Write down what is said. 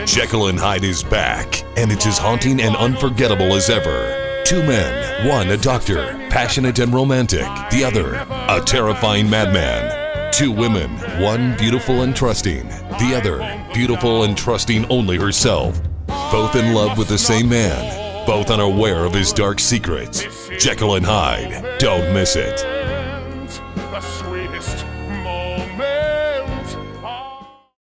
Jekyll and Hyde is back, and it's as haunting and unforgettable as ever. Two men, one a doctor, passionate and romantic, the other a terrifying madman. Two women, one beautiful and trusting, the other beautiful and trusting only herself. Both in love with the same man, both unaware of his dark secrets. Jekyll and Hyde, don't miss it.